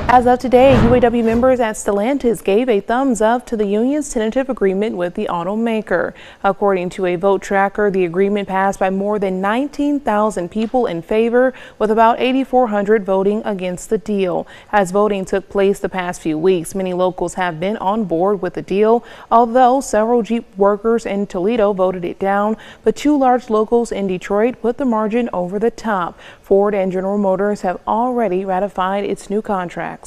As of today, UAW members at Stellantis gave a thumbs up to the union's tentative agreement with the automaker. According to a vote tracker, the agreement passed by more than 19,000 people in favor, with about 8,400 voting against the deal. As voting took place the past few weeks, many locals have been on board with the deal, although several Jeep workers in Toledo voted it down. But two large locals in Detroit put the margin over the top. Ford and General Motors have already ratified its new contracts.